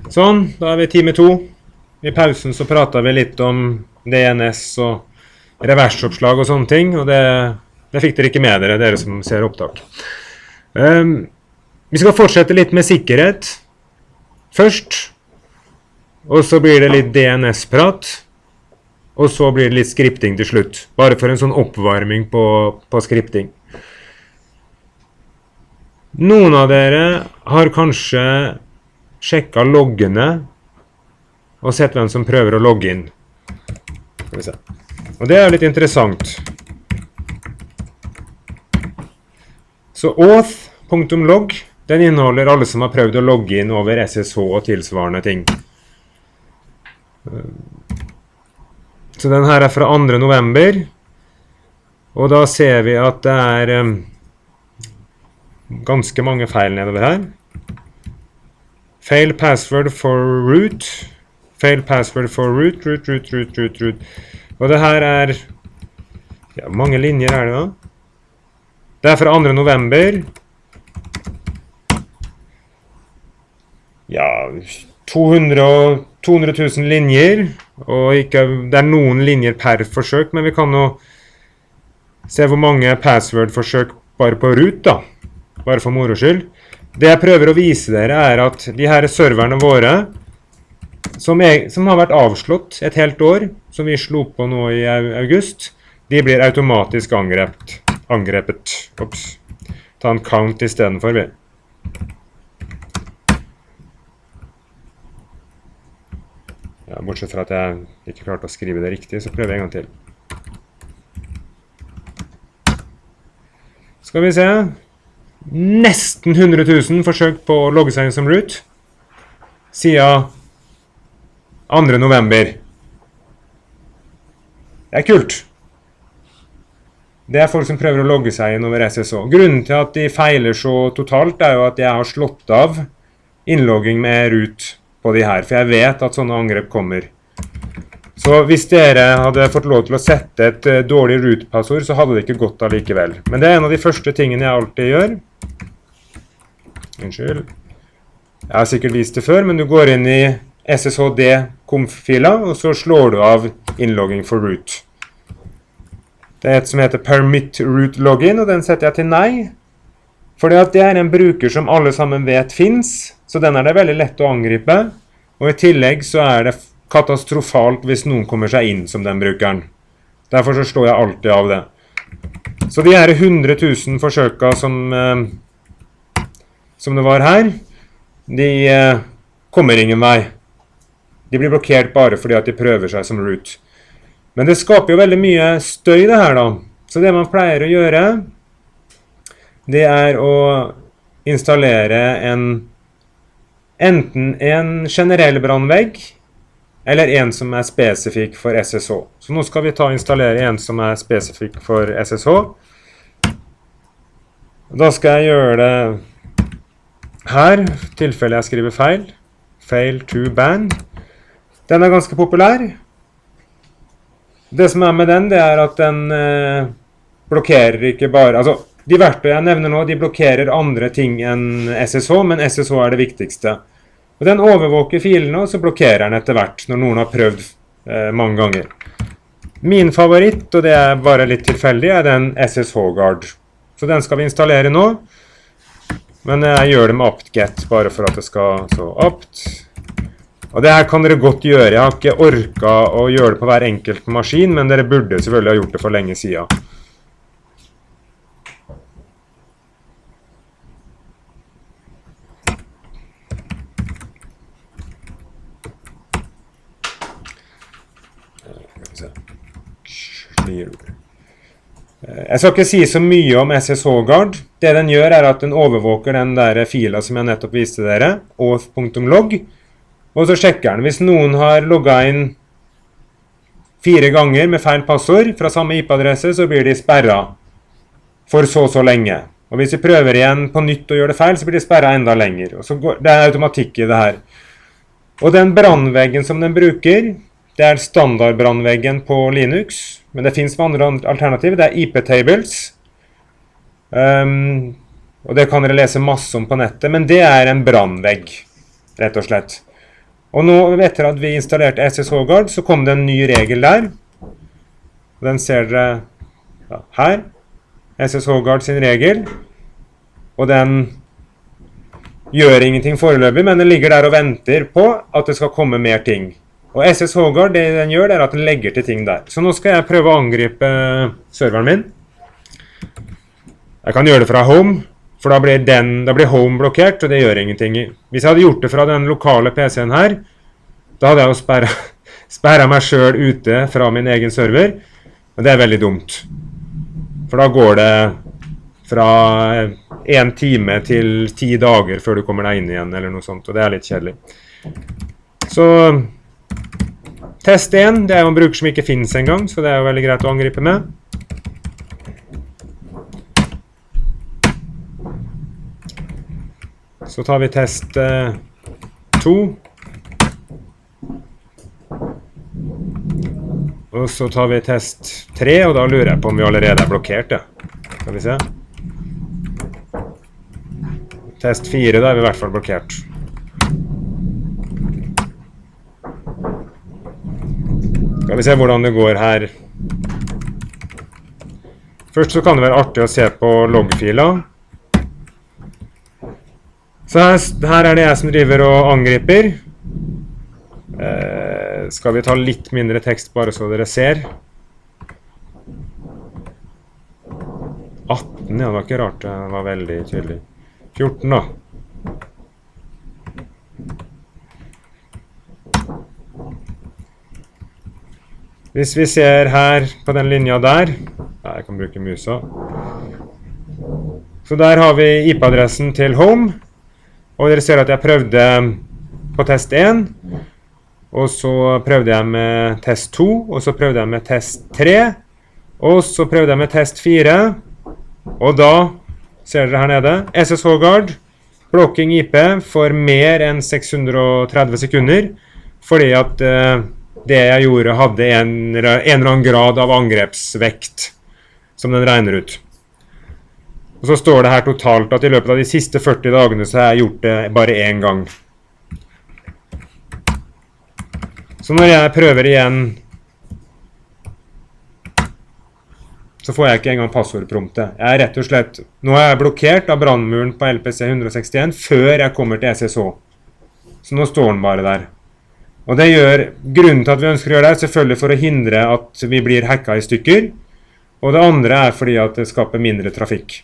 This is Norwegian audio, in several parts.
Sånn, da vi time 2. I pausen så pratet vi litt om DNS og reversoppslag og sånne ting, og det fikk dere ikke med dere som ser opptak. Vi skal fortsette litt med sikkerhet først, og så blir det litt DNS-prat, og så blir det litt skripting til slutt, bare for en sånn oppvarming på skripting. Noen av dere har kanskje sjekket loggene og sett hvem som prøver å logge inn. Skal vi se. Og det er litt interessant. Så auth.log, den inneholder alle som har prøvd å logge inn over SSH og tilsvarende ting. Så den her er fra 2. november, og da ser vi at det er ganske mange feil nedover her. Fail password for root. Fail password for root. Og det her er, ja, mange linjer er det da. Det er fra 2. november. Ja, 200 000 linjer, og ikke, det er noen linjer per forsøk, men vi kan jo se hvor mange password-forsøk bare på root da, bare for moro skyld. Det jeg prøver å vise dere er at de her serverne våre, som har vært avslått et helt år, som vi slo på nå i august, de blir automatisk angrepet. Ops. Ta en count i stedet for vi. Ja, bortsett fra at jeg ikke klarte å skrive det riktig, så prøver jeg en gang til. Skal vi se. Nesten 100 000 forsøk på å logge seg inn som root siden 2. november. Det er kult. Det er folk som prøver å logge seg inn over SSH. Grunnen til at de feiler så totalt er jo at jeg har slått av innlogging med root på de her, for jeg vet at sånne angrep kommer. Så hvis dere hadde fått lov til å sette et dårlig root-passord, så hadde det ikke gått allikevel. Men det er en av de første tingene jeg alltid gjør. Unnskyld. Jeg har sikkert vist det før, men du går inn i SSHD-conf-fila, og så slår du av innlogging for root. Det er et som heter permit root login, og den setter jeg til nei. Fordi at det er en bruker som alle sammen vet finnes, så den er det veldig lett å angripe. Og i tillegg så er det katastrofalt hvis noen kommer seg inn som den brukeren. Derfor så slår jeg alltid av det. Så de her 100 000 forsøka som det var her, de kommer ingen vei. De blir blokkert bare fordi at de prøver seg som root. Men det skaper jo veldig mye støy det her da. Så det man pleier å gjøre, det er å installere enten en generell brannvegg, eller en som er spesifikk for SSH. Så nå skal vi installere en som er spesifikk for SSH. Da skal jeg gjøre det her, i tilfelle jeg skriver feil. Fail to ban. Den er ganske populær. Det som er med den, det er at den blokkerer ikke bare, altså de verktøy jeg nevner nå, de blokkerer andre ting enn SSH, men SSH er det viktigste. Og den overvåker filene, og så blokkerer den etter hvert, når noen har prøvd mange ganger. Min favoritt, og det er bare litt tilfeldig, er den SSH Guard. Så den skal vi installere nå. Men jeg gjør det med apt-get, bare for at det skal så apt. Og det her kan dere godt gjøre. Jeg har ikke orket å gjøre det på hver enkelt maskin, men dere burde selvfølgelig ha gjort det for lenge siden. Jeg skal ikke si så mye om SSH Guard. Det den gjør er at den overvåker den der fila som jeg nettopp viste dere, auth.log, og så sjekker den. Hvis noen har logget inn 4 ganger med feil passord fra samme IP-adresse, så blir de sperret for så lenge. Og hvis vi prøver igjen på nytt og gjør det feil, så blir de sperret enda lenger. Og så det er automatikk i det her. Og den brannveggen som den bruker, det er standardbrannveggen på Linux, men det finnes andre alternativer. Det er IP-tables. Og det kan dere lese masse om på nettet, men det er en brannvegg, rett og slett. Og nå, etter at vi installerte SSH-Guard, så kom det en ny regel der. Den ser dere her. SSH-Guard sin regel. Og den gjør ingenting foreløpig, men den ligger der og venter på at det skal komme mer ting. Og SSH-Guard, det den gjør, det er at den legger til ting der. Så nå skal jeg prøve å angripe serveren min. Jeg kan gjøre det fra home, for da blir home blokkert, og det gjør ingenting. Hvis jeg hadde gjort det fra den lokale PC-en her, da hadde jeg jo sperret meg selv ute fra min egen server, og det er veldig dumt. For da går det fra 1 time til 10 dager før du kommer deg inn igjen, eller noe sånt, og det er litt kjedelig. Så test 1, det er jo en bruker som ikke finnes en gang, så det er jo veldig greit å angripe med. Så tar vi test 2. Og så tar vi test 3, og da lurer jeg på om vi allerede er blokkert, ja. Skal vi se. Test 4, da er vi i hvert fall blokkert. Skal vi se hvordan det går her. Først så kan det være artig å se på loggfiler. Så her er det jeg som driver og angriper. Skal vi ta litt mindre tekst bare så dere ser. 18, ja, det var ikke rart, det var veldig tydelig. 14 da. Hvis vi ser her på den linja der, jeg kan bruke musa. Så der har vi IP-adressen til home. Og dere ser at jeg prøvde på test 1, og så prøvde jeg med test 2, og så prøvde jeg med test 3, og så prøvde jeg med test 4, og da, ser dere her nede, SSH-Guard, blocking IP for mer enn 630 sekunder, fordi at det jeg gjorde hadde en eller annen grad av angrepsvekt, som den regner ut. Og så står det her totalt at i løpet av de siste 40 dagene så har jeg gjort det bare en gang. Så når jeg prøver igjen, så får jeg ikke engang passordpromptet. Jeg er rett og slett, nå er jeg blokkert av brannmuren på LPC 161 før jeg kommer til SSH. Så nå står den bare der. Og det gjør, grunnen til at vi ønsker å gjøre det er selvfølgelig for å hindre at vi blir hacka i stykker. Og det andre er fordi at det skaper mindre trafikk.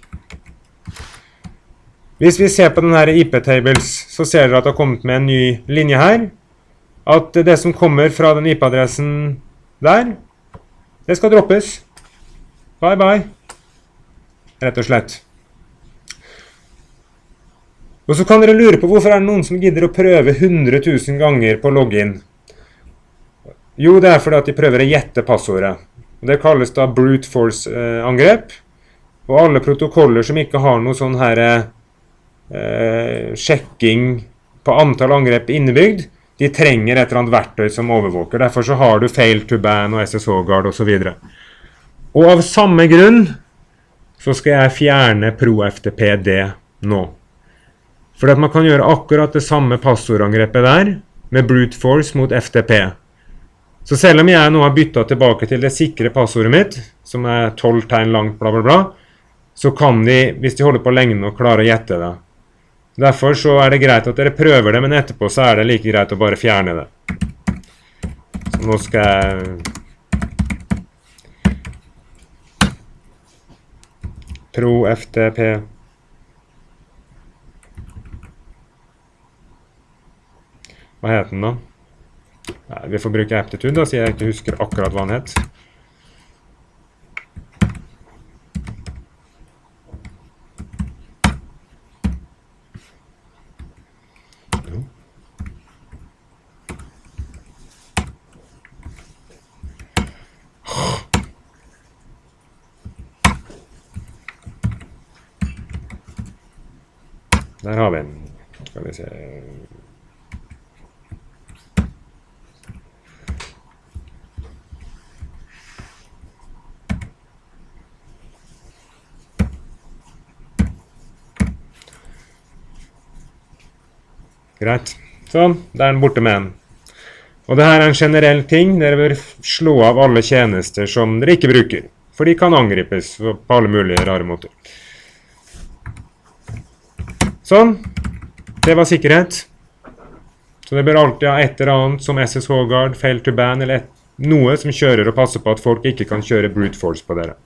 Hvis vi ser på denne IP-tables, så ser dere at det har kommet med en ny linje her. At det som kommer fra den IP-adressen der, det skal droppes. Bye bye. Rett og slett. Og så kan dere lure på hvorfor er det noen som gidder å prøve 100 000 ganger på login. Jo, det er fordi at de prøver å gjette passordet. Det kalles da brute force angrep. Og alle protokoller som ikke har noe sånn her sjekking på antall angrep innebygd, de trenger et eller annet verktøy som overvåker. Derfor så har du fail to ban og SSH-Guard og så videre. Og av samme grunn så skal jeg fjerne ProFTPD nå. For at man kan gjøre akkurat det samme passordangrepet der med brute force mot FTP. Så selv om jeg nå har byttet tilbake til det sikre passordet mitt, som er 12 tegn langt bla bla bla, så kan de, hvis de holder på lenge nok, klare å gjette det. Derfor så er det greit at dere prøver det, men etterpå så er det like greit å bare fjerne det. Så nå skal jeg ProFTP. Hva heter den da? Nei, vi får bruke aptitude da, siden jeg ikke husker akkurat hva den het. Der har vi en. Skal vi se. Greit. Sånn, der er den borte med en. Og det her er en generell ting. Dere bør slå av alle tjenester som dere ikke bruker. For de kan angripes på alle mulige rare måter. Sånn. Det var sikkerhet. Så det bør alltid ha et eller annet som SSH Guard, fail to ban, eller noe som kjører og passer på at folk ikke kan kjøre brute force på dere.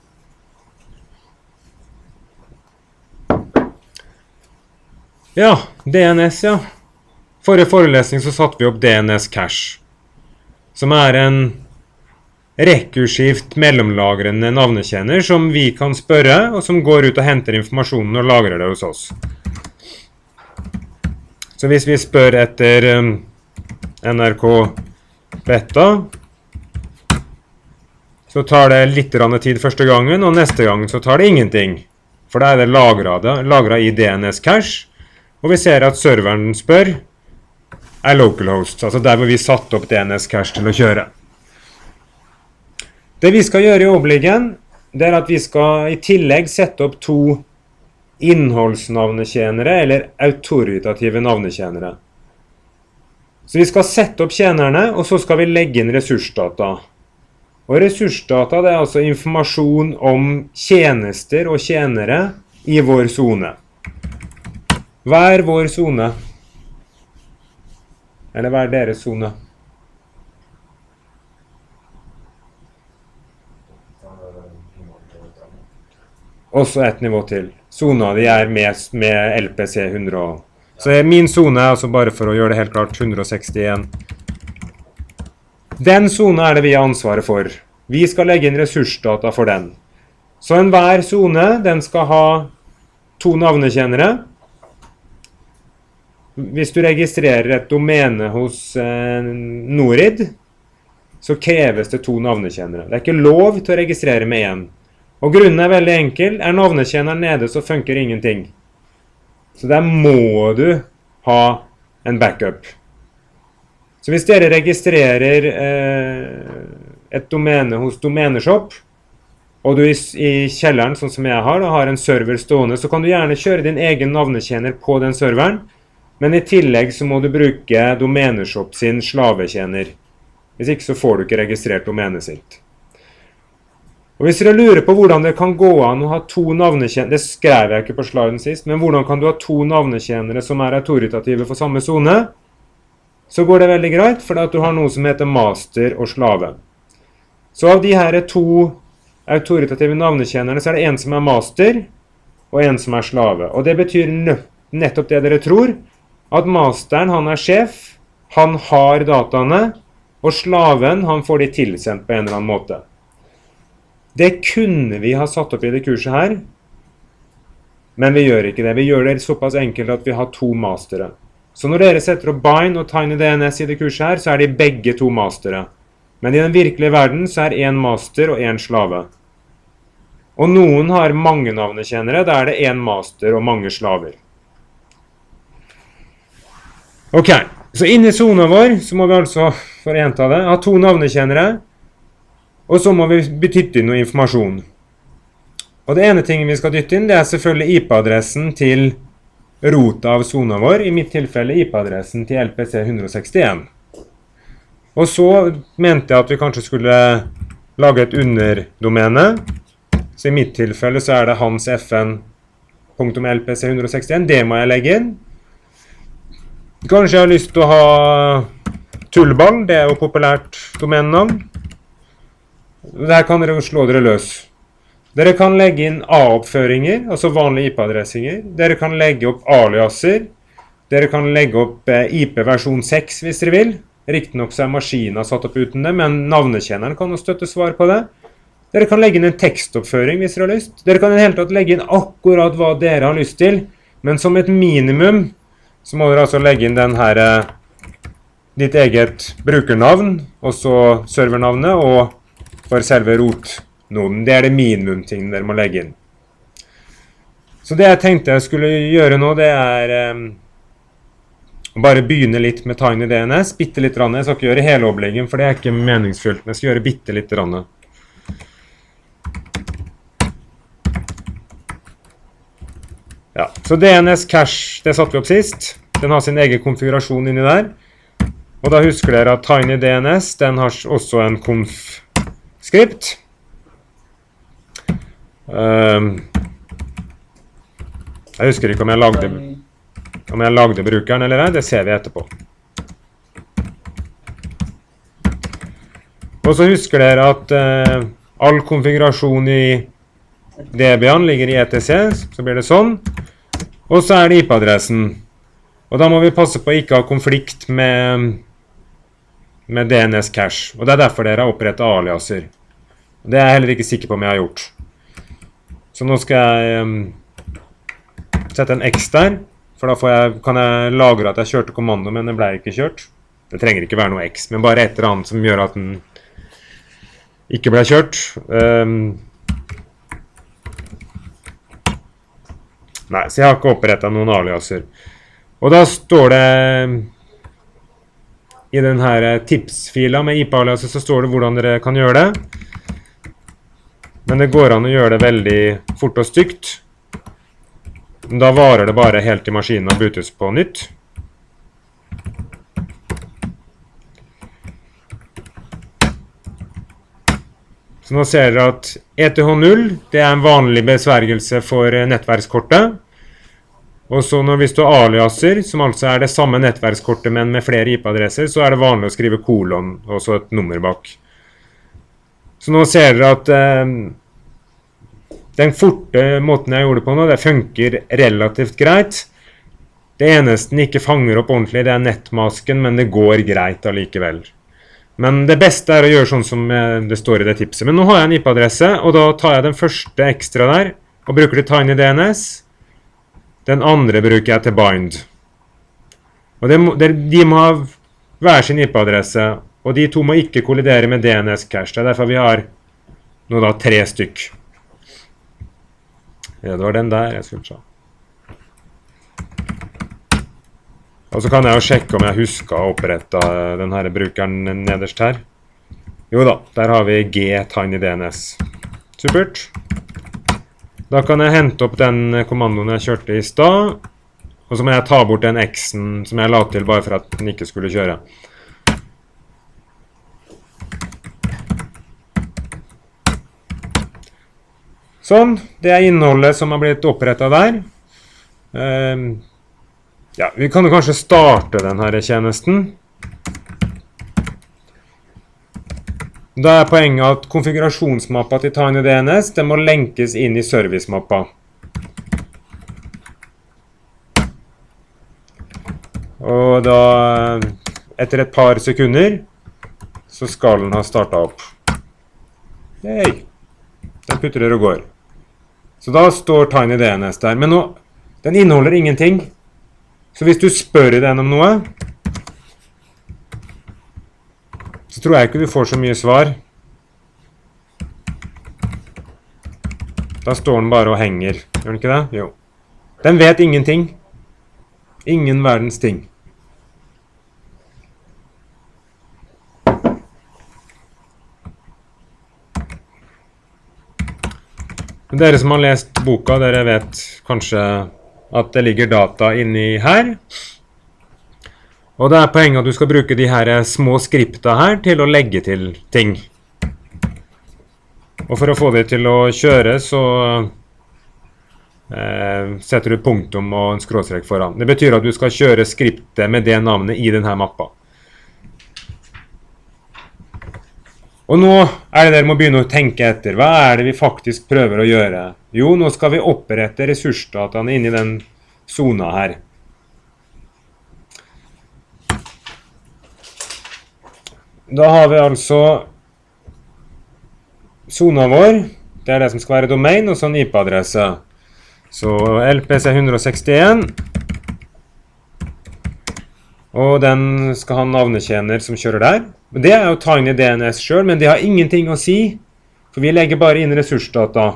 Ja, DNS, ja. Forrige forelesning så satte vi opp DNS Cache, som er en rekursivt mellomlagrende navnekjenner som vi kan spørre, og som går ut og henter informasjonen og lagrer det hos oss. Så hvis vi spør etter NRK Beta, så tar det litt tid første gangen, og neste gang så tar det ingenting. For da er det lagret i DNS Cache, og vi ser at serveren spør er localhost, altså der hvor vi satte opp DNS Cache til å kjøre. Det vi skal gjøre i overliggen, det er at vi skal i tillegg sette opp 2 innholdsnavnetjenere, eller autoritative navnetjenere. Så vi skal sette opp tjenerne, og så skal vi legge inn ressursdata. Og ressursdata, det er altså informasjon om tjenester og tjenere i vår zone. Hva er vår zone? Eller hva er deres zone? Også et nivå til. Zona de er med LPC 100. Så min zone er altså, bare for å gjøre det helt klart, 161. Den zone er det vi har ansvaret for. Vi skal legge inn ressursdata for den. Så enhver zone, den skal ha 2 navnekjennere. Hvis du registrerer et domene hos Norid, så kreves det 2 navnekjennere. Det er ikke lov til å registrere med 1. Og grunnen er veldig enkel. Er navnekjenneren nede, så funker ingenting. Så der må du ha en backup. Så hvis dere registrerer et domene hos Domeneshop, og du i kjelleren, sånn som jeg har, og har en server stående, så kan du gjerne kjøre din egen navnekjenner på den serveren, men i tillegg så må du bruke Domeneshop sin slavekjenner. Hvis ikke så får du ikke registrert domenet sitt. Og hvis dere lurer på hvordan det kan gå an å ha 2 navnekjennere, det skrev jeg ikke på sliden sist, men hvordan kan du ha 2 navnekjennere som er autoritative for samme zone, så går det veldig greit, for at du har noe som heter master og slave. Så av de her 2 autoritative navnekjennerne, så er det en som er master, og en som er slave. Og det betyr nettopp det dere tror, at masteren, han er sjef, han har dataene, og slaven, han får de tilsendt på en eller annen måte. Det kunne vi ha satt opp i det kurset her, men vi gjør ikke det. Vi gjør det såpass enkelt at vi har 2 mastere. Så når dere setter opp Bind og TinyDNS i det kurset her, så er de begge 2 mastere. Men i den virkelige verden så er 1 master og 1 slave. Og noen har mange navnekjennere, da er det 1 master og mange slaver. Ok, så inne i zona vår, så må vi altså, for å gjenta det, ha 2 navnekjennere, og så må vi dytte inn noe informasjon. Og det ene tingen vi skal dytte inn, det er selvfølgelig IP-adressen til rota av zona vår, i mitt tilfelle IP-adressen til LPC 161. Og så mente jeg at vi kanskje skulle lage et underdomene, så i mitt tilfelle så er det hans fn.lpc 161, det må jeg legge inn. Kanskje jeg har lyst til å ha tullball, det er jo populært domenenavn. Der kan dere slå dere løs. Dere kan legge inn A-oppføringer, altså vanlige IP-adressinger. Dere kan legge opp aliaser. Dere kan legge opp IP versjon 6 hvis dere vil. Riktignok så er maskinen satt opp uten det, men navnekjenneren kan jo støtte svar på det. Dere kan legge inn en tekstoppføring hvis dere har lyst. Dere kan i hele tatt legge inn akkurat hva dere har lyst til, men som et minimum så må dere altså legge inn den her ditt eget brukernavn, og så servernavnet, og for selve rotnoden. Det er det minimumtingen dere må legge inn. Så det jeg tenkte jeg skulle gjøre nå, det er å bare begynne litt med TinyDNS, bitte litt rann. Jeg skal ikke gjøre hele oppleggen, for det er ikke meningsfullt, men jeg skal gjøre bitte litt rann. Ja, så DNS Cache, det satte vi opp sist. Den har sin egen konfigurasjon inni der. Og da husker dere at TinyDNS, den har også en conf-skript. Jeg husker ikke om jeg lagde brukeren eller ei, det ser vi etterpå. Og så husker dere at all konfigurasjon i Debian ligger i ETC, så blir det sånn. Og så er det IP-adressen. Og da må vi passe på å ikke ha konflikt med DNS cache. Og det er derfor dere har opprettet aliaser. Det er jeg heller ikke sikker på om jeg har gjort. Så nå skal jeg sette en X der, for da kan jeg lagre at jeg kjørte kommando, men det ble ikke kjørt. Det trenger ikke være noe X, men bare et eller annet som gjør at den ikke ble kjørt. Nei, så jeg har ikke opprettet noen aliaser. Og da står det i denne tipsfila med IP-aliaser, så står det hvordan dere kan gjøre det. Men det går an å gjøre det veldig fort og stygt. Da varer det bare helt til maskinen har bootes på nytt. Så nå ser dere at ETH0, det er en vanlig besvergelse for nettverkskortet. Og så når vi står aliaser, som altså er det samme nettverkskortet, men med flere IP-adresser, så er det vanlig å skrive kolon, og så et nummer bak. Så nå ser dere at den forte måten jeg gjorde det på nå, det funker relativt greit. Det eneste den ikke fanger opp ordentlig, det er nettmasken, men det går greit allikevel. Men det beste er å gjøre sånn som det står i det tipset. Men nå har jeg en IP-adresse, og da tar jeg den første ekstra der, og bruker til TinyDNS. Den andre bruker jeg til bind. Og de må ha hver sin IP-adresse, og de to må ikke kollidere med DNS cache. Det er derfor vi har nå da 3 stykk. Ja, det var den der jeg skulle ta. Og så kan jeg jo sjekke om jeg husker å opprette denne brukeren nederst her. Jo da, der har vi g-tinydns. Supert. Da kan jeg hente opp den kommandoen jeg kjørte i stad, og så må jeg ta bort den X-en som jeg la til bare for at den ikke skulle kjøre. Sånn, det er innholdet som har blitt opprettet der. Ja, vi kan jo kanskje starte denne tjenesten. Da er poenget at konfigurasjonsmappa til TinyDNS, den må lenkes inn i servicemappa. Og da, etter et par sekunder, så skal den ha startet opp. Hei! Den putrer og går. Så da står TinyDNS der. Men nå, den inneholder ingenting. Så hvis du spør den om noe, så tror jeg ikke du får så mye svar. Da står den bare og henger. Gjør den ikke det? Jo. Den vet ingenting. Ingen verdens ting. Dere som har lest boka, dere vet kanskje at det ligger data inni her. Og det er poenget at du skal bruke de her små skripta her til å legge til ting. Og for å få det til å kjøre, så setter du punktum og en skråstrek foran. Det betyr at du skal kjøre skriptet med det navnet i denne mappa. Og nå er det dere må begynne å tenke etter. Hva er det vi faktisk prøver å gjøre? Jo, nå skal vi opprette ressursdataene inni den zona her. Da har vi altså zona vår, det er det som skal være domain, og så en IP-adresse. Så LPC 161, og den skal ha navnetjener som kjører der. Det er jo TinyDNS selv, men det har ingenting å si, for vi legger bare inn ressursdata.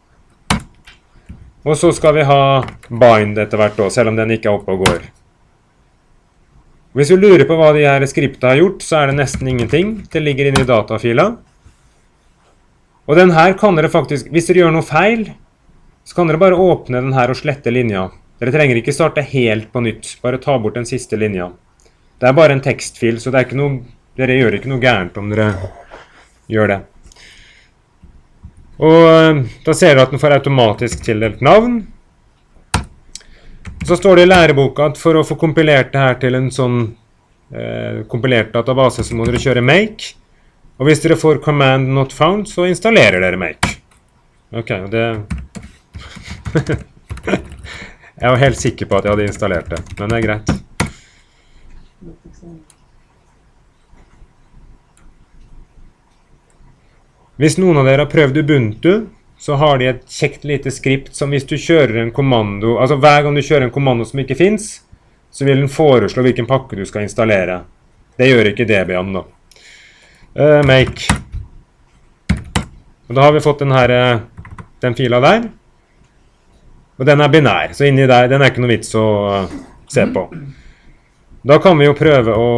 Og så skal vi ha bind etter hvert da, selv om den ikke er oppe og går. Hvis du lurer på hva de her skripta har gjort, så er det nesten ingenting. Det ligger inne i datafila. Og den her kan dere faktisk, hvis dere gjør noe feil, så kan dere bare åpne den her og slette linja. Dere trenger ikke starte helt på nytt, bare ta bort den siste linja. Det er bare en tekstfil, så det er ikke noe, dere gjør ikke noe gærent om dere gjør det. Og da ser dere at den får automatisk tildelt navn. Så står det i læreboka at for å få kompilert det her til en sånn kompilert database, så må dere kjøre make. Og hvis dere får command not found, så installerer dere make. Ok, og det... Jeg var helt sikker på at jeg hadde installert det, men det er greit. Hvis noen av dere har prøvd Ubuntu, så har de et kjekt lite skript som hvis du kjører en kommando, altså hver gang du kjører en kommando som ikke finnes, så vil den foreslå hvilken pakke du skal installere. Det gjør ikke Debian da. Make. Og da har vi fått den fila der. Og den er binær, så inni der, den er ikke noe vits å se på. Da kan vi jo prøve å...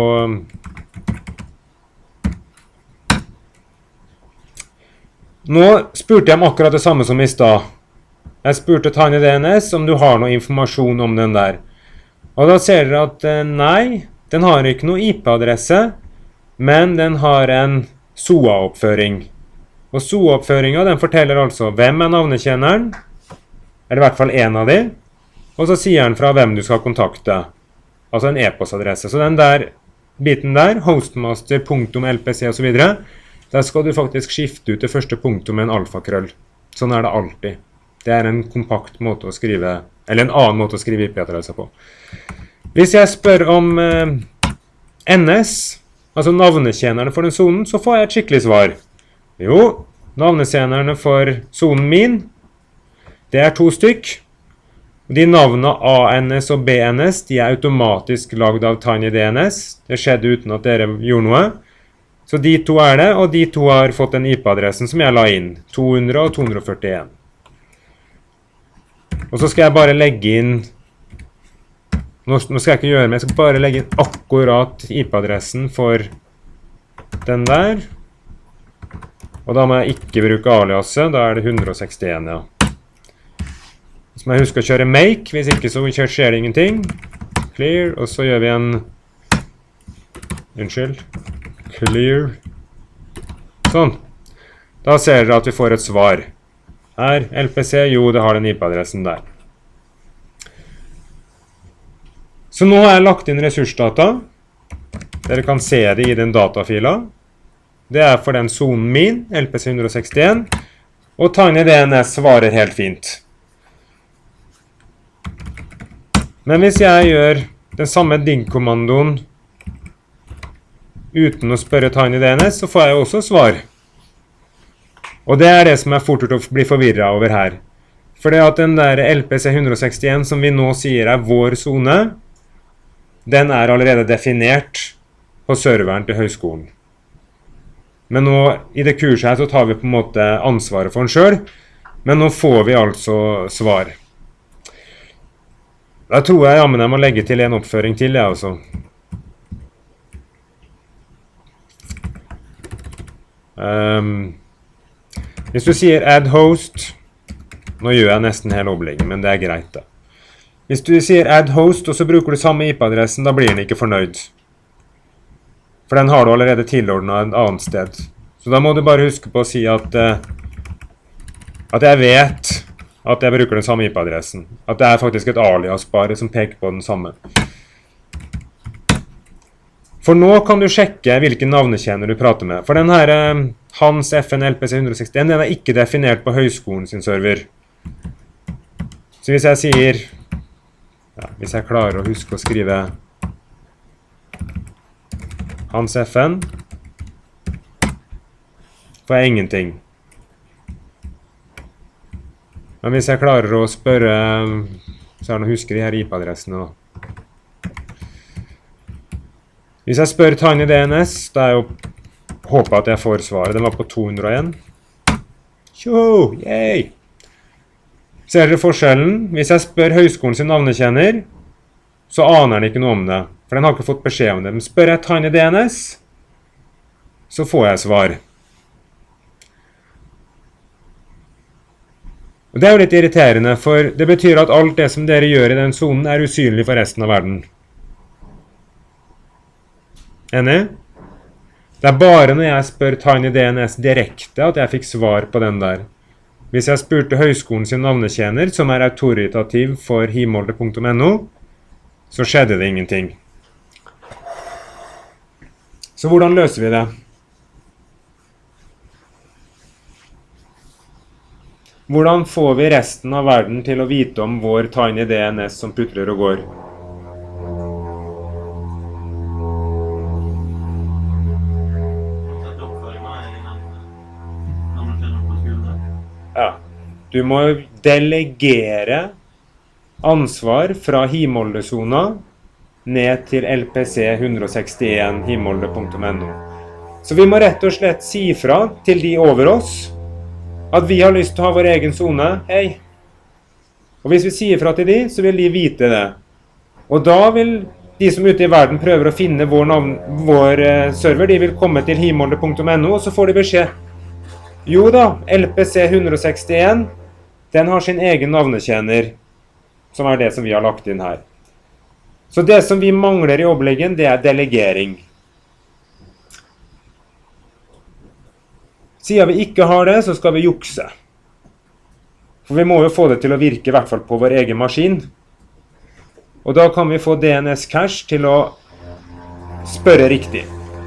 Nå spurte jeg om akkurat det samme som i sted. Jeg spurte TinyDNS om du har noe informasjon om den der. Og da ser dere at nei, den har ikke noe IP-adresse, men den har en SOA-oppføring. Og SOA-oppføringen, den forteller altså hvem er navnetjeneren, eller i hvert fall en av de, og så sier den fra hvem du skal kontakte, altså en e-postadresse. Så den der biten der, hostmaster.lpc og så videre, der skal du faktisk skifte ut det første punktet med en alfakrøll. Sånn er det alltid. Det er en kompakt måte å skrive, eller en annen måte å skrive IP-adresse på. Hvis jeg spør om NS, altså navnetjenerne for den zonen, så får jeg et skikkelig svar. Jo, navnetjenerne for zonen min, det er 2 stykk. De navnene ANS og BNS, de er automatisk lagd av TinyDNS. Det skjedde uten at dere gjorde noe. Så de 2 er det, og de 2 har fått den IP-adressen som jeg la inn. 200 og 241. Og så skal jeg bare legge inn... Nå skal jeg ikke gjøre det, jeg skal bare legge inn akkurat IP-adressen for den der. Og da må jeg ikke bruke aliaset, da er det 161, ja. Så må jeg huske å kjøre make, hvis ikke så skjer det ingenting. Clear, og så gjør vi en... Unnskyld. Clear. Sånn. Da ser dere at vi får et svar. Her, LPC, jo, det har den IP-adressen der. Så nå har jeg lagt inn ressursdata. Dere kan se det i den datafila. Det er for den zonen min, LPC 161. Og TinyDNS svarer helt fint. Men hvis jeg gjør den samme dig-kommandoen uten å spørre TinyDNS, så får jeg også svar. Og det er det som er fort å bli forvirret over her. For det at den der LPC 161 som vi nå sier er vår zone, den er allerede definert på serveren til høyskolen. Men nå, i det kurset her, så tar vi på en måte ansvaret for den selv, men nå får vi altså svar. Da tror jeg jammen jeg må legge til en oppføring til, jeg også. Hvis du sier add host, nå gjør jeg nesten hele opplegget, men det er greit da. Hvis du sier add host, og så bruker du samme IP-adressen, da blir den ikke fornøyd. For den har du allerede tilordnet et annet sted. Så da må du bare huske på å si at jeg vet at jeg bruker den samme IP-adressen. At det er faktisk et alias bare som peker på den samme. For nå kan du sjekke hvilken navnetjener du prater med. For den her Hans FN LPC 161, den er ikke definert på høyskolen sin server. Så hvis jeg sier, ja, hvis jeg klarer å huske å skrive Hans FN, får jeg ingenting. Men hvis jeg klarer å spørre, så er det å huske de her IP-adressene da. Hvis jeg spør TinyDNS, da er jeg håper at jeg får svaret. Den var på 201. Tjo, yay! Ser dere forskjellen? Hvis jeg spør høyskolen sin navnekjenner, så aner den ikke noe om det. For den har ikke fått beskjed om det. Men spør jeg TinyDNS, så får jeg svar. Og det er jo litt irriterende, for det betyr at alt det som dere gjør i den zonen er usynlig for resten av verden. Enig? Det er bare når jeg spør TinyDNS direkte at jeg fikk svar på den der. Hvis jeg spurte høyskolen sin navnetjener, som er autoritativ for himolde.no, så skjedde det ingenting. Så hvordan løser vi det? Hvordan får vi resten av verden til å vite om vår TinyDNS som putler og går? Ja, du må delegere ansvar fra himolde-zona ned til LPC 161 himolde.no. Så vi må rett og slett si fra til de over oss at vi har lyst til å ha vår egen zone. Hei. Og hvis vi sier fra til de, så vil de vite det. Og da vil de som ute i verden prøver å finne vår server, de vil komme til himolde.no, og så får de beskjed. Jo da, LPC 161, den har sin egen navnetjener, som er det som vi har lagt inn her. Så det som vi mangler i oppleggen, det er delegering. Siden vi ikke har det, så skal vi jukse. For vi må jo få det til å virke, i hvert fall på vår egen maskin. Og da kan vi få DNS Cache til å spørre riktig.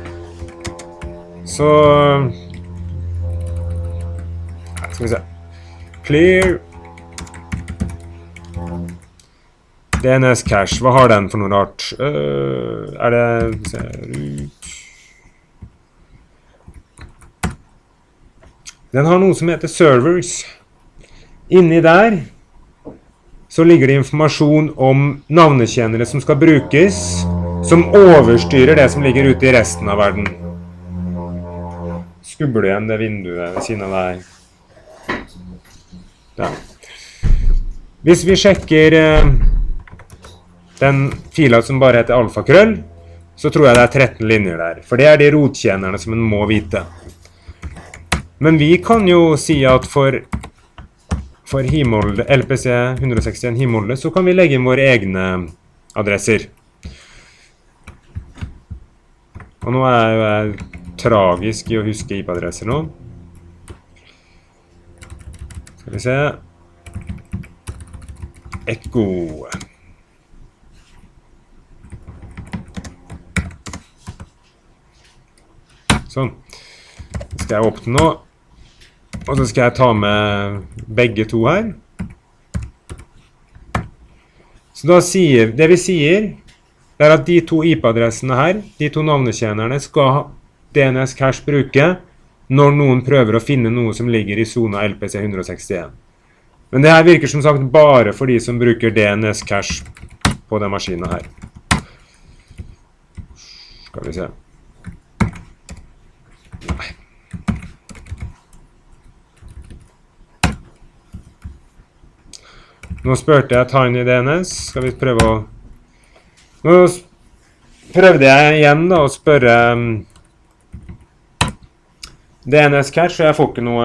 Så skal vi se. Clear DNS Cache. Hva har den for noe rart? Er det Den har noe som heter servers. Inni der så ligger det informasjon om navnetjenere som skal brukes, som overstyrer det som ligger ute i resten av verden. Skubber du igjen det vinduet ved siden av deg? Ja. Hvis vi sjekker den fila som bare heter alfakrøll, så tror jeg det er 13 linjer der. For det er de rottjenerne som en må vite. Men vi kan jo si at for himolde, LPC 161 himolde, så kan vi legge inn våre egne adresser. Og nå er jeg tragisk i å huske IP-adresser nå. Skal vi se. Ekko. Sånn. Det skal jeg åpne nå. Og så skal jeg ta med begge to her. Så da det vi sier, det er at de to IP-adressene her, de to navnetjenerne, skal DNS Cache bruke når noen prøver å finne noe som ligger i zona LPC 161. Men det her virker som sagt bare for de som bruker DNS Cache på den maskinen her. Skal vi se. Nei. Nå spørte jeg TinyDNS. Skal vi prøve å... Nå prøvde jeg igjen da å spørre DNS Cache, og jeg får ikke noe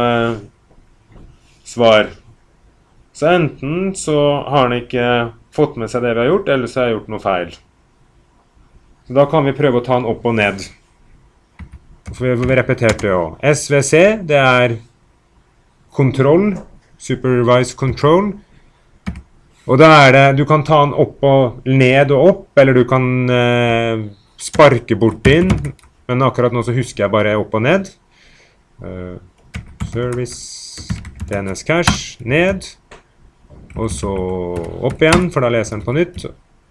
svar. Så enten så har han ikke fått med seg det vi har gjort, eller så har jeg gjort noe feil. Så da kan vi prøve å ta den opp og ned. Så vi har repetert det også. SVC, det er kontroll, supervised control. Og da er det, du kan ta den opp og ned og opp, eller du kan sparke bort inn. Men akkurat nå så husker jeg bare opp og ned. Service, DNS Cache, ned. Og så opp igjen, for da leser den på nytt.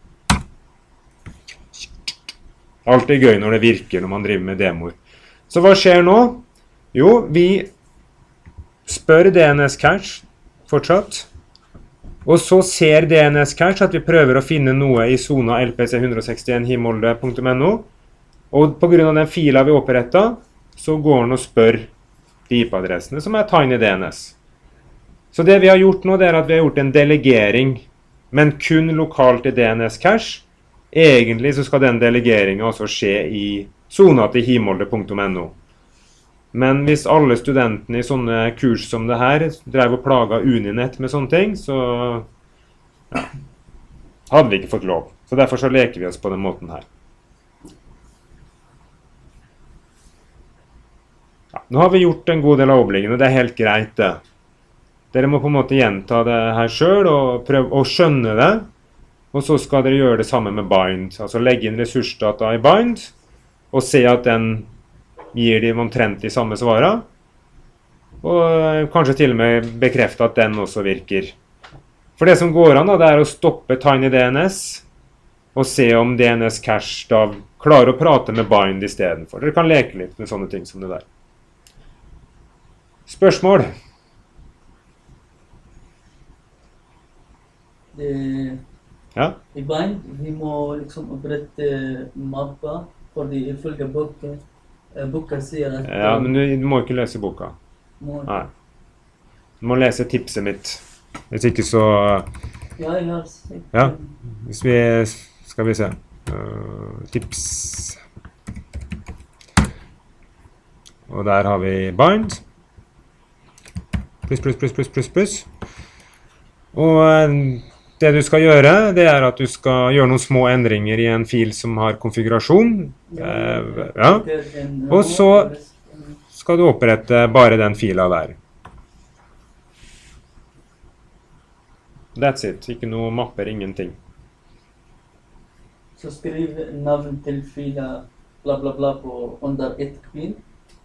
Alltid gøy når det virker når man driver med demoer. Så hva skjer nå? Jo, vi spør DNS Cache fortsatt. Og så ser DNS Cache at vi prøver å finne noe i zona LPC 161 himolde.no. Og på grunn av den fila vi opprettet, så går den og spør de IP-adressene som er TinyDNS. Så det vi har gjort nå, det er at vi har gjort en delegering, men kun lokalt i DNS Cache. Egentlig så skal den delegeringen også skje i zona til himolde.no. Men hvis alle studentene i sånne kurs som det her drev og plaget Uninett med sånne ting, så ja, hadde vi ikke fått lov. Så derfor så leker vi oss på den måten her. Ja, nå har vi gjort en god del av overliggende, og det helt greit det. Dere må på en måte gjenta det her selv, og prøve å skjønne det. Og så skal dere gjøre det samme med bind. Altså legge inn ressursdata i bind, og se at den gir de omtrent de samme svarene. Og kanskje til og med bekrefte at den også virker. For det som går an da, det å stoppe TinyDNS, og se om DNS Cache da klarer å prate med bind i stedet for. Dere kan leke litt med sånne ting som det der. Spørsmål? Ja? I bind, vi må liksom opprette mappa, fordi ifølge boka sier at... Ja, men du må ikke lese boka. Nei. Du må lese tipset mitt. Hvis ikke så... Ja, jeg har sett. Ja, hvis vi... Skal vi se. Tips. Og der har vi bind. Pluss. Og det du skal gjøre, det at du skal gjøre noen små endringer i en fil som har konfigurasjon. Ja. Og så skal du opprette bare den fila der. That's it. Ikke noe mapper, ingenting. Så skriv navn til fila bla bla bla på under ett kvinn.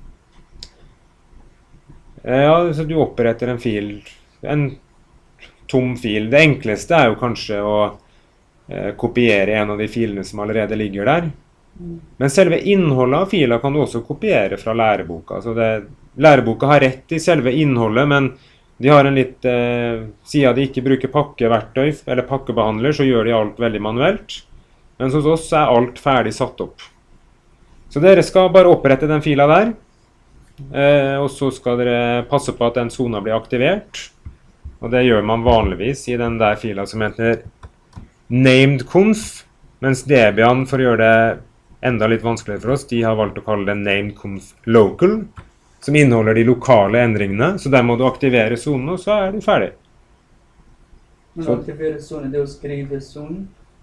Ja, så du oppretter en fil, en tom fil. Det enkleste jo kanskje å kopiere en av de filene som allerede ligger der. Men selve innholdet av fila kan du også kopiere fra læreboka. Så læreboka har rett i selve innholdet, men de har en litt, siden de ikke bruker pakkeverktøy eller pakkebehandler, så gjør de alt veldig manuelt. Men hos oss alt ferdig satt opp. Så dere skal bare opprette den fila der, og så skal dere passe på at den zona blir aktivert. Og det gjør man vanligvis i den der fila som heter namedconf, mens Debian, for å gjøre det enda litt vanskeligere for oss, de har valgt å kalle det namedconf local, som inneholder de lokale endringene, så der må du aktivere zonen, og så du ferdig. Men aktivere zonen, det å skrive zonen?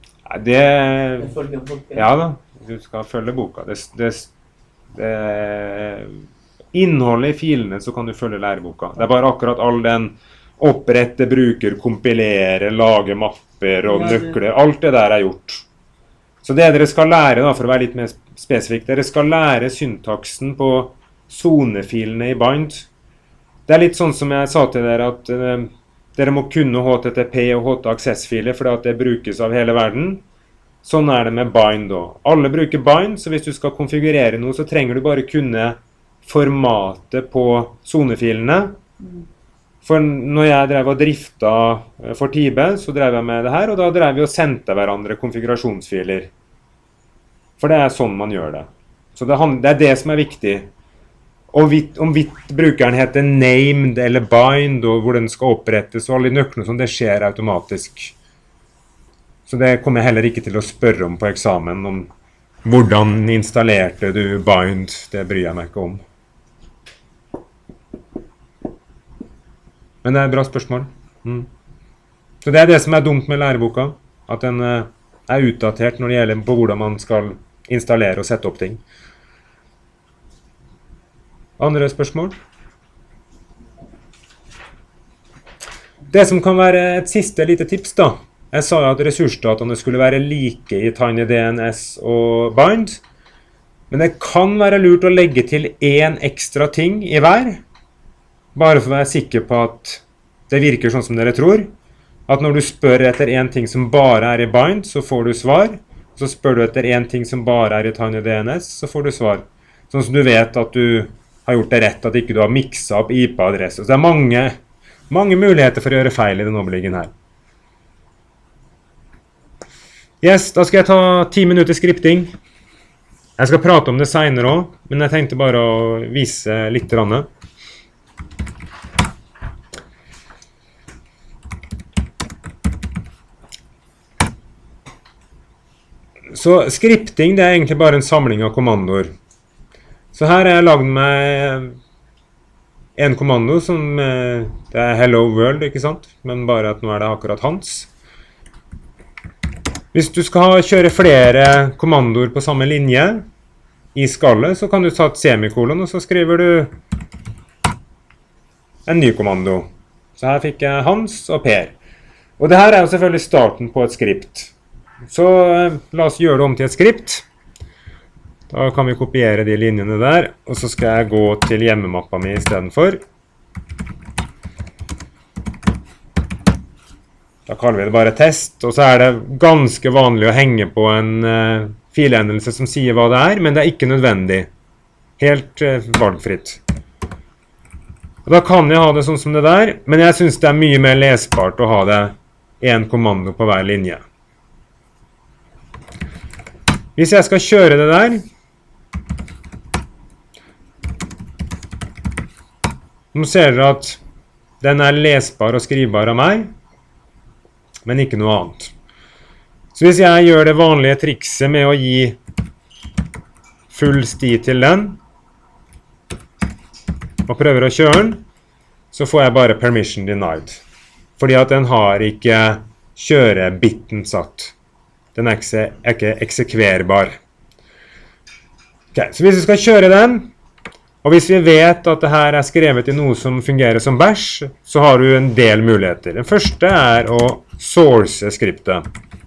Ja da, du skal følge boka. Innholdet i filene så kan du følge læreboka. Det bare akkurat all den opprette, bruker, kompilere, lage mapper og nøkler. Alt det der gjort. Så det dere skal lære, da, for å være litt mer spesifikt, dere skal lære syntaksen på zonefilene i bind. Det litt sånn som jeg sa til dere at dere må kunne HTTP og HT-access-filer fordi at det brukes av hele verden. Sånn det med bind da. Alle bruker bind, så hvis du skal konfigurere noe, så trenger du bare kunne formatet på zonefilene. For når jeg drev og driftet for Tibe, så drev jeg med det her, og da drev vi og sendte hverandre konfigurasjonsfiler. For det sånn man gjør det. Så det det som viktig. Og om brukeren heter named eller bind, og hvor den skal opprettes, og alle de nøklene som det skjer automatisk. Så det kommer jeg heller ikke til å spørre om på eksamen, om hvordan installerte du bind, det bryr jeg meg ikke om. Men det et bra spørsmål. Så det det som dumt med læreboka, at den utdatert når det gjelder på hvordan man skal installere og sette opp ting. Andre spørsmål? Det som kan være et siste lite tips da. Jeg sa at ressursdataene skulle være like i TinyDNS og bind. Men det kan være lurt å legge til en ekstra ting i hver. Bare for å være sikker på at det virker sånn som dere tror. At når du spør etter en ting som bare i bind, så får du svar. Så spør du etter en ting som bare i TinyDNS, så får du svar. Sånn som du vet at du har gjort det rett, at ikke du har mikset opp IP-adresser. Så det mange muligheter for å gjøre feil i den overliggen her. Yes, da skal jeg ta 10 minutter skripting. Jeg skal prate om det senere også, men jeg tenkte bare å vise litt grann. Så skripting, det egentlig bare en samling av kommandoer. Så her har jeg laget meg en kommando som det hello world, ikke sant? Men bare at nå det akkurat hans. Hvis du skal kjøre flere kommandoer på samme linje, i skallet, så kan du ta et semikolon, og så skriver du en ny kommando. Så her fikk jeg Hans og Per. Og det her er jo selvfølgelig starten på et skript. Så la oss gjøre det om til et skript. Da kan vi kopiere de linjene der, og så skal jeg gå til hjemmemappa mi i stedet for. Da kaller vi det bare test, og så er det ganske vanlig å henge på en filendelse som sier hva det er, men det er ikke nødvendig. Helt valgfritt. Og da kan jeg ha det sånn som det der, men jeg synes det er mye mer lesbart å ha det en kommando på hver linje. Hvis jeg skal kjøre det der, nå ser dere at den er lesbar og skrivbar av meg, men ikke noe annet. Så hvis jeg gjør det vanlige trikset med å gi full sti til den, og prøver å kjøre den, så får jeg bare permission denied. Fordi at den har ikke kjørebitten satt. Den er ikke eksekverbar. Ok, så hvis vi skal kjøre den, og hvis vi vet at det her er skrevet i noe som fungerer som bash, så har du en del muligheter. Den første er å source skriptet.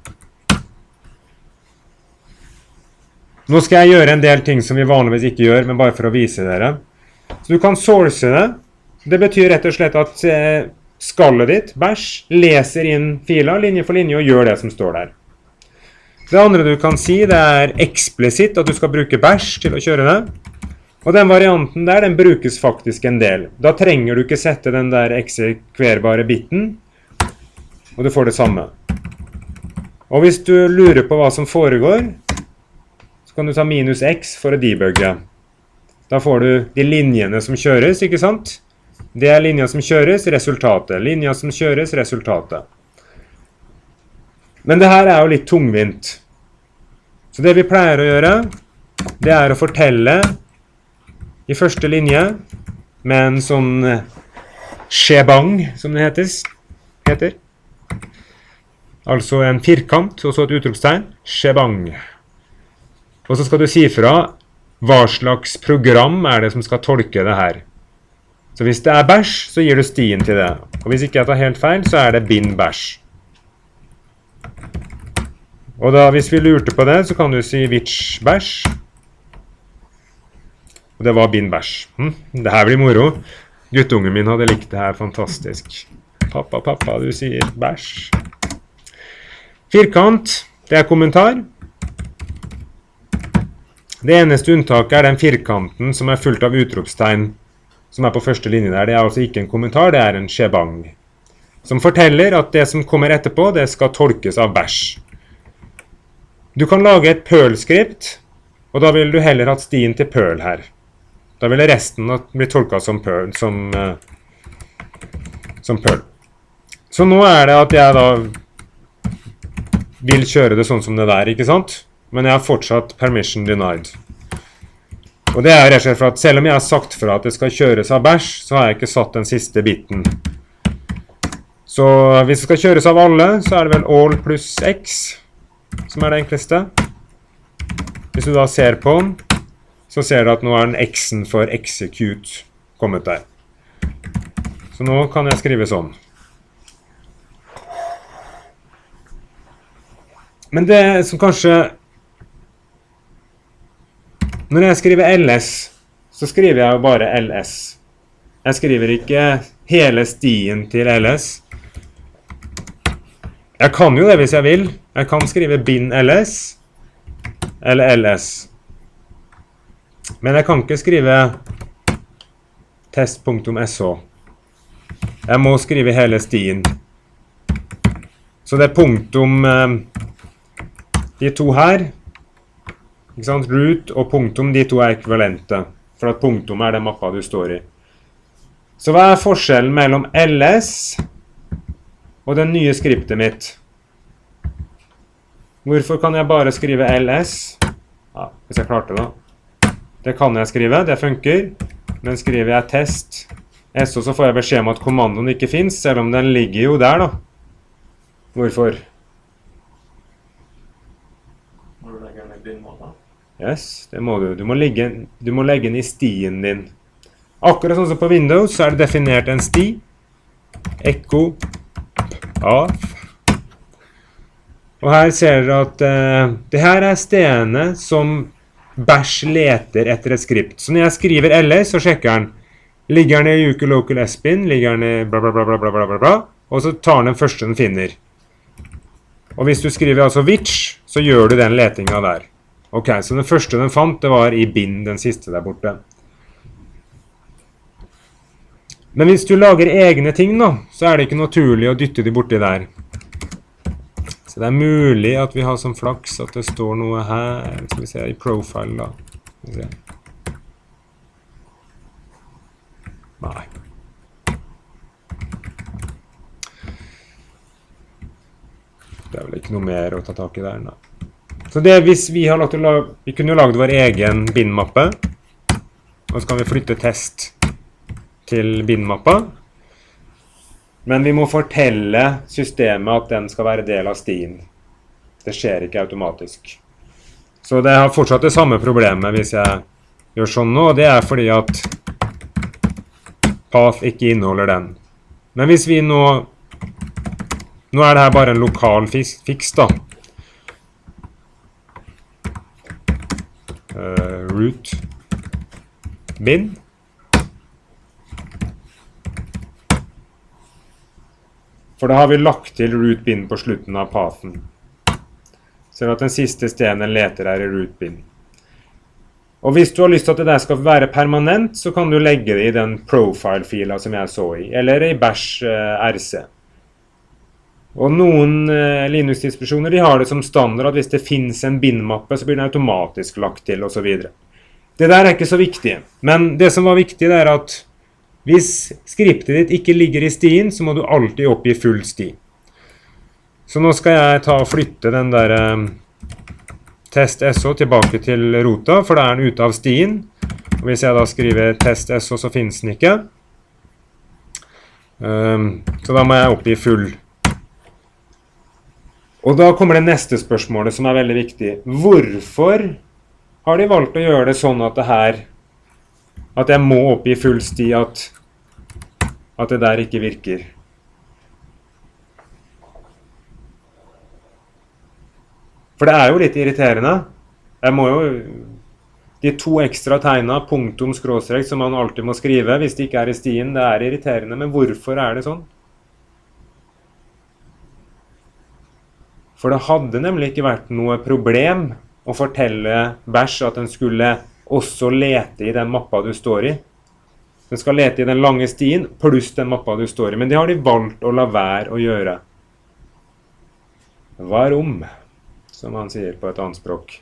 Nå skal jeg gjøre en del ting som vi vanligvis ikke gjør, men bare for å vise dere. Så du kan source det. Det betyr rett og slett at skallet ditt, bash, leser inn fila linje for linje og gjør det som står der. Det andre du kan si, det er eksplisitt at du skal bruke bash til å kjøre det. Og den varianten der, den brukes faktisk en del. Da trenger du ikke sette den der eksekverbare biten, og du får det samme. Og hvis du lurer på hva som foregår, så kan du ta minus x for å debugge. Da får du de linjene som kjøres, ikke sant? Det er linja som kjøres, resultatet. Linja som kjøres, resultatet. Men det her er jo litt tungvint. Så det vi pleier å gjøre, det er å fortelle i første linje med en sånn shebang, som det heter. Altså en firkant, og så et utropstegn, shebang. Og så skal du si fra hva slags program er det som skal tolke det her. Så hvis det er bash, så gir du stien til det. Og hvis ikke jeg tar helt feil, så er det bin bash. Og da, hvis vi lurte på det, så kan du si which bash. Og det var bin bash. Det her blir moro. Guttungen min hadde likt det her fantastisk. Pappa, pappa, du sier bash. Firkant, det er kommentar. Det eneste unntaket er den firkanten som er fullt av utropstegn, som er på første linje der. Det er altså ikke en kommentar, det er en shebang. Som forteller at det som kommer etterpå, det skal tolkes av bash. Du kan lage et Perl-skript, og da vil du heller hatt stien til Perl her. Da vil resten bli tolket som Perl. Så nå er det at jeg da vil kjøre det sånn som det der, ikke sant? Men jeg har fortsatt permission denied. Og det er rett og slett for at selv om jeg har sagt for at det skal kjøres av bash, så har jeg ikke satt den siste biten. Så hvis det skal kjøres av alle, så er det vel all pluss x, som er det enkleste. Hvis du da ser på den, så ser du at nå er den x-en for execute kommet der. Så nå kan jeg skrive sånn. Men det som kanskje... Når jeg skriver ls, så skriver jeg jo bare ls. Jeg skriver ikke hele stien til ls. Jeg kan jo det hvis jeg vil. Jeg kan skrive bin ls, eller ls. Men jeg kan ikke skrive test.sh. Jeg må skrive hele stien. Så det er punktum... De to her, ikke sant? Root og punktum, de to er ekvivalente, for at punktum er den mappa du står i. Så hva er forskjellen mellom ls og det nye skriptet mitt? Hvorfor kan jeg bare skrive ls? Ja, hvis jeg klarte det. Det kan jeg skrive, det funker. Men skriver jeg test, så får jeg beskjed om at kommandoen ikke finnes, selv om den ligger jo der da. Hvorfor? Yes, det må du. Du må legge den i stien din. Akkurat sånn som på Windows, så er det definert en sti. Echo Path. Og her ser dere at det her er stedene som Bash leter etter et skript. Så når jeg skriver ls, så sjekker den. Ligger den i ukelocal sbin, ligger den i bla bla bla bla bla bla bla, og så tar den første den finner. Og hvis du skriver altså which, så gjør du den letingen der. Ok, så den første den fant, det var i bin, den siste der borte. Men hvis du lager egne ting da, så er det ikke naturlig å dytte de borti der. Så det er mulig at vi har som flaks at det står noe her, skal vi se, i profile da. Skal vi se. Nei. Det er vel ikke noe mer å ta tak i der, da. Så det hvis vi har lagt vi kunne jo laget vår egen bin-mappe, og så kan vi flytte test til bin-mappa. Men vi må fortelle systemet at den skal være del av stien. Det skjer ikke automatisk. Så det har fortsatt det samme problemet hvis jeg gjør sånn nå, og det er fordi at path ikke inneholder den. Men hvis vi nå er det her bare en lokal fiks da. Root bin. For da har vi lagt til root bin på slutten av pathen. Så at den siste stenen leter her i root bin. Og hvis du har lyst til at det der skal være permanent, så kan du legge det i den profile-fila som jeg så i, eller i bash rc. Og noen Linux-distribusjoner de har det som standard at hvis det finnes en bin-mappe, så blir den automatisk lagt til, og så videre. Det der er ikke så viktig, men det som var viktig det er at hvis skriptet ditt ikke ligger i stien, så må du alltid opp i full sti. Så nå skal jeg flytte den der test SO tilbake til rota, for da er den ute av stien. Og hvis jeg da skriver test SO, så finnes den ikke. Så da må jeg opp i full. Og da kommer det neste spørsmålet som er veldig viktig. Hvorfor har de valgt å gjøre det sånn at at jeg må opp i full sti at det der ikke virker? For det er jo litt irriterende. Jeg må jo de 2 ekstra tegna, punktum, skråstrek, som man alltid må skrive hvis det ikke er i stien, det er irriterende. Men hvorfor er det sånn? For det hadde nemlig ikke vært noe problem å fortelle Bash at den skulle også lete i den mappa du står i. Den skal lete i den lange stien, pluss den mappa du står i. Men det har de valgt å la være å gjøre. Varom, som han sier på et annet språk.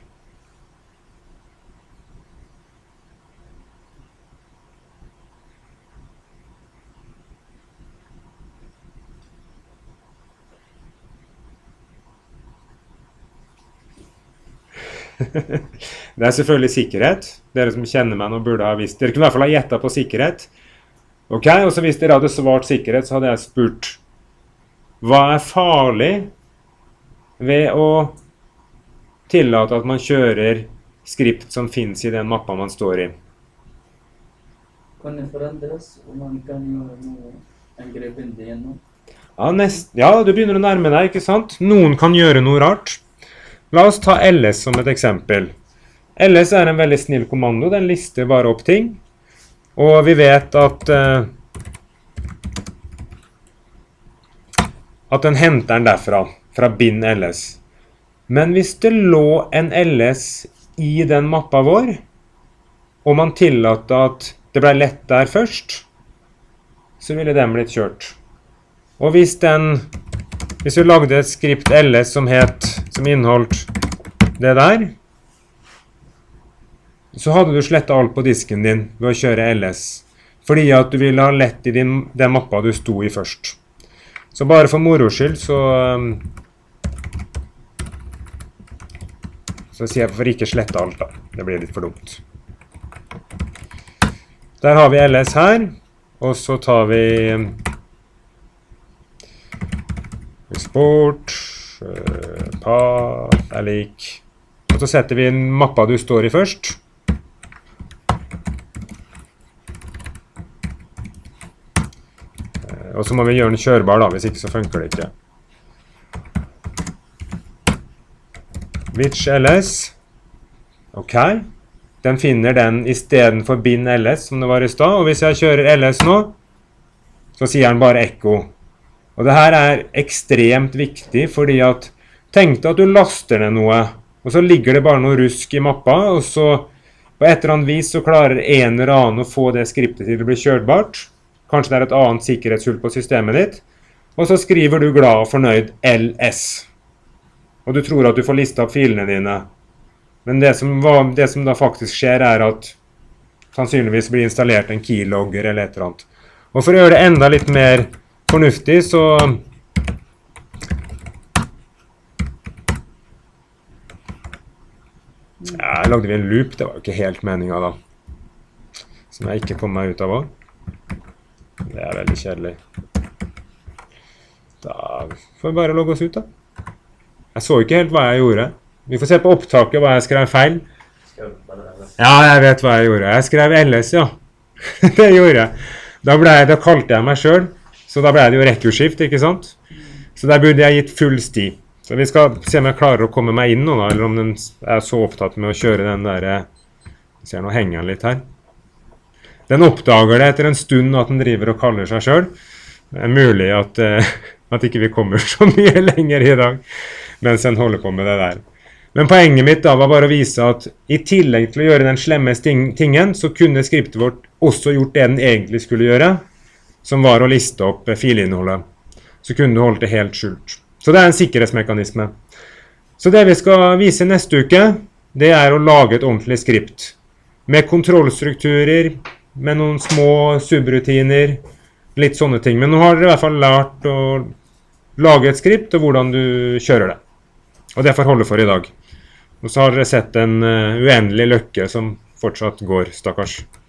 Det er selvfølgelig sikkerhet. Dere som kjenner meg nå burde ha visst. Dere kunne i hvert fall ha gjettet på sikkerhet. Ok, og så hvis dere hadde svart sikkerhet, så hadde jeg spurt hva er farlig ved å tillate at man kjører skript som finnes i den mappa man står i? Kan det forandres, og man kan gjøre noe angrepende igjennom? Ja, du begynner å nærme deg, ikke sant? Noen kan gjøre noe rart. La oss ta ls som et eksempel. Ls er en veldig snill kommando, den lister bare opp ting. Og vi vet at den henter den derfra, fra bin ls. Men hvis det lå en ls i den mappa vår, og man tillater at det ble lett der først, så ville den blitt kjørt. Og hvis vi lagde et skript ls som inneholdt det der, så hadde du slettet alt på disken din ved å kjøre ls, fordi at du ville ha lett i den mappa du sto i først. Så bare for moro skyld så sier jeg for ikke slette alt da. Det blir litt for dumt. Der har vi ls her, og så tar vi export path er lik Og så setter vi inn mappa du står i først. Og så må vi gjøre den kjørbar da, hvis ikke så funker det ikke. Which ls. Ok. Den finner den i stedet for bin ls som det var i stad. Og hvis jeg kjører ls nå, så sier den bare echo. Og det her er ekstremt viktig, fordi at tenk deg at du laster ned noe, og så ligger det bare noe rusk i mappa, og så på et eller annet vis så klarer en eller annen å få det skriptet til å bli kjørbart. Kanskje det er et annet sikkerhetshull på systemet ditt. Og så skriver du glad og fornøyd ls. Og du tror at du får listet opp filene dine. Men det som da faktisk skjer er at sannsynligvis blir installert en keylogger eller et eller annet. Og for å gjøre det enda litt mer fornuftig, så ja, jeg lagde vi en loop, det var jo ikke helt meningen da. Som jeg ikke kom meg ut av også. Det er veldig kjedelig. Da får vi bare logge oss ut da. Jeg så ikke helt hva jeg gjorde. Vi får se på opptaket hva jeg skrev feil. Ja, jeg vet hva jeg gjorde. Jeg skrev ls, ja. Det gjorde jeg. Da kalte jeg meg selv, så da ble det jo rekursift, ikke sant? Så der burde jeg gitt full sti. Så vi skal se om jeg klarer å komme meg inn nå da, eller om den er så opptatt med å kjøre den der, jeg ser nå henger den litt her. Den oppdager det etter en stund at den driver og kaller seg selv. Det er mulig at ikke vi kommer så mye lenger i dag, mens den holder på med det der. Men poenget mitt da var bare å vise at i tillegg til å gjøre den slemme tingen, så kunne skriptet vårt også gjort det den egentlig skulle gjøre, som var å liste opp filinnholdet. Så kunne du holde det helt skjult. Så det er en sikkerhetsmekanisme. Så det vi skal vise neste uke, det er å lage et ordentlig skript. Med kontrollstrukturer, med noen små subrutiner, litt sånne ting. Men nå har dere i hvert fall lært å lage et skript og hvordan du kjører det. Og det får holde for i dag. Og så har dere sett en uendelig løkke som fortsatt går, stakkars.